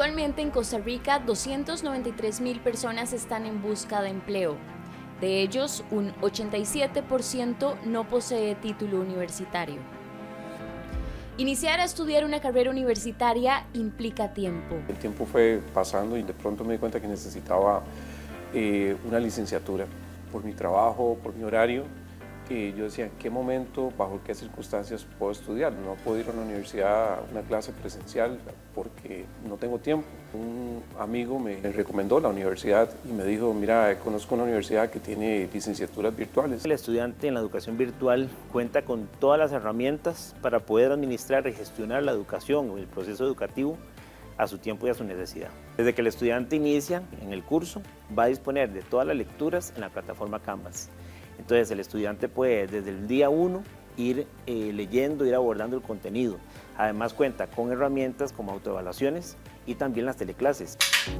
Actualmente en Costa Rica, 293,000 personas están en busca de empleo. De ellos, un 87% no posee título universitario. Iniciar a estudiar una carrera universitaria implica tiempo. El tiempo fue pasando y de pronto me di cuenta que necesitaba una licenciatura por mi trabajo, por mi horario. Yo decía, ¿en qué momento, bajo qué circunstancias puedo estudiar? No puedo ir a una universidad, a una clase presencial porque no tengo tiempo. Un amigo me recomendó la universidad y me dijo, mira, conozco una universidad que tiene licenciaturas virtuales. El estudiante en la educación virtual cuenta con todas las herramientas para poder administrar y gestionar la educación o el proceso educativo a su tiempo y a su necesidad. Desde que el estudiante inicia en el curso, va a disponer de todas las lecturas en la plataforma Canvas. Entonces el estudiante puede desde el día 1 ir leyendo, ir abordando el contenido. Además cuenta con herramientas como autoevaluaciones y también las teleclases.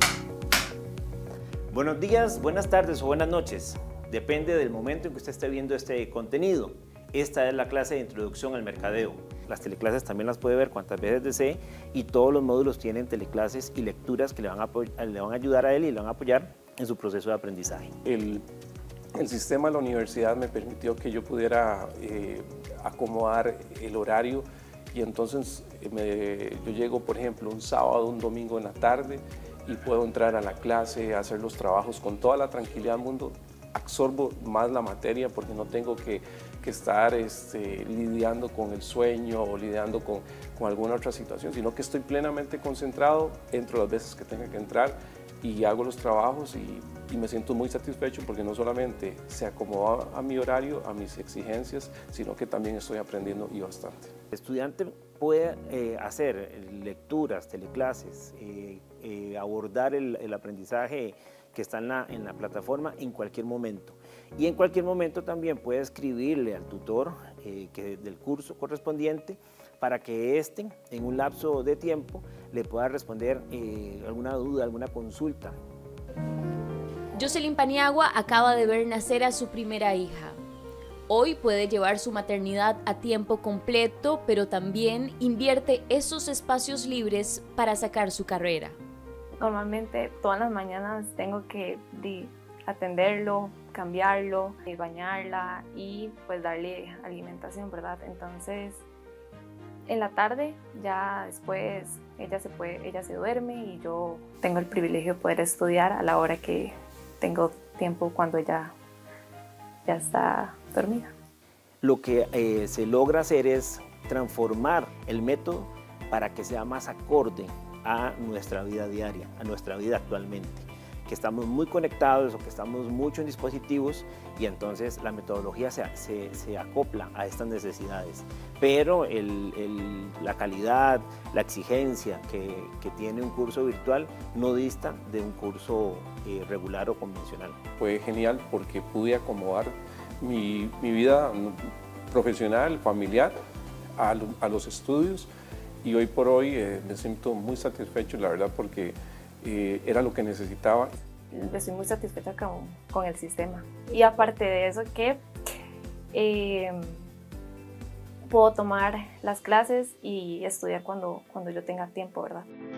Buenos días, buenas tardes o buenas noches. Depende del momento en que usted esté viendo este contenido. Esta es la clase de introducción al mercadeo. Las teleclases también las puede ver cuantas veces desee y todos los módulos tienen teleclases y lecturas que le van a ayudar a él y le van a apoyar en su proceso de aprendizaje. El sistema de la universidad me permitió que yo pudiera acomodar el horario y entonces yo llego, por ejemplo, un sábado, un domingo en la tarde y puedo entrar a la clase, hacer los trabajos con toda la tranquilidad del mundo. Absorbo más la materia porque no tengo que estar lidiando con el sueño o lidiando con alguna otra situación, sino que estoy plenamente concentrado, entro las veces que tenga que entrar y hago los trabajos y me siento muy satisfecho porque no solamente se acomoda a mi horario, a mis exigencias, sino que también estoy aprendiendo y bastante. El estudiante puede hacer lecturas, teleclases, abordar el aprendizaje que está en la plataforma en cualquier momento. Y en cualquier momento también puede escribirle al tutor del curso correspondiente para que éste, en un lapso de tiempo, le pueda responder alguna duda, alguna consulta. Jocelyn Paniagua acaba de ver nacer a su primera hija. Hoy puede llevar su maternidad a tiempo completo, pero también invierte esos espacios libres para sacar su carrera. Normalmente todas las mañanas tengo que atenderlo, cambiarlo, bañarla y pues darle alimentación, ¿verdad? Entonces en la tarde ya después ella se duerme y yo tengo el privilegio de poder estudiar a la hora que tengo tiempo cuando ella ya está dormida. Lo que se logra hacer es transformar el método para que sea más acorde a nuestra vida diaria, a nuestra vida actualmente, que estamos muy conectados o que estamos mucho en dispositivos y entonces la metodología se acopla a estas necesidades. Pero la calidad, la exigencia que tiene un curso virtual no dista de un curso regular o convencional. Fue genial porque pude acomodar mi vida profesional, familiar, a los estudios. Y hoy por hoy me siento muy satisfecho, la verdad, porque era lo que necesitaba. Estoy muy satisfecha con el sistema. Y aparte de eso, que puedo tomar las clases y estudiar cuando yo tenga tiempo, ¿verdad?